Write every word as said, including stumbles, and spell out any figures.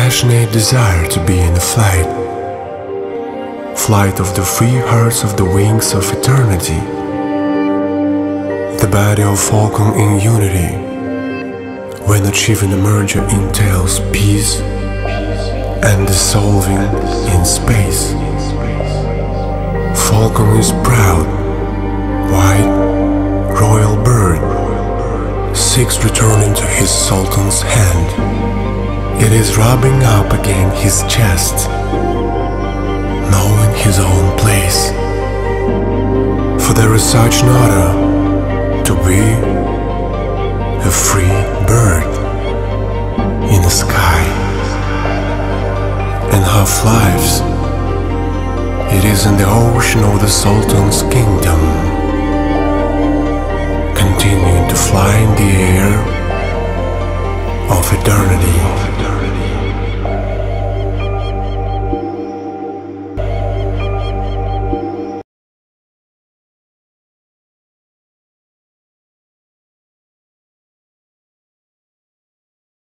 passionate desire to be in the flight, flight of the free hearts of the wings of eternity, the body of Falcon in unity, when achieving the merger entails peace and dissolving in space. Falcon is proud, white, royal bird, seeks returning to his Sultan's hand. It is rubbing up against his chest, knowing his own place. For there is such an honor to be a free bird in the sky, and half-lives. It is in the ocean of the Sultan's kingdom, continuing to fly in the air of eternity.